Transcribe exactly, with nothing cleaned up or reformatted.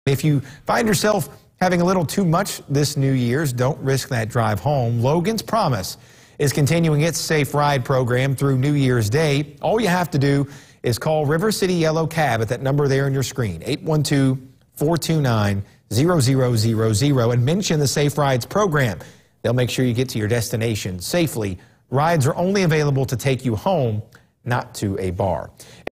If you find yourself having a little too much this New Year's, don't risk that drive home. Logan's Promise is continuing its Safe Ride program through New Year's Day. All you have to do is call River City Yellow Cab at that number there on your screen, eight one two, four two nine, zero zero zero zero, and mention the Safe Rides program. They'll make sure you get to your destination safely. Rides are only available to take you home, not to a bar.